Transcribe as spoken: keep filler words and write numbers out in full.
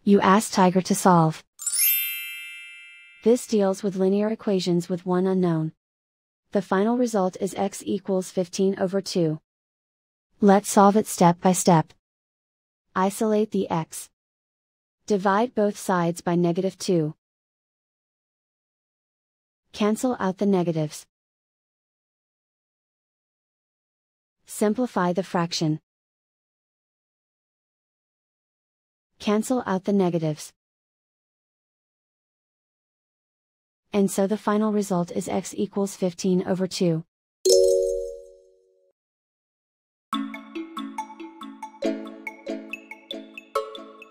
You ask Tiger to solve. This deals with linear equations with one unknown. The final result is x equals fifteen over two. Let's solve it step by step. Isolate the x. Divide both sides by negative two. Cancel out the negatives. Simplify the fraction. Cancel out the negatives. And so the final result is x equals fifteen over two.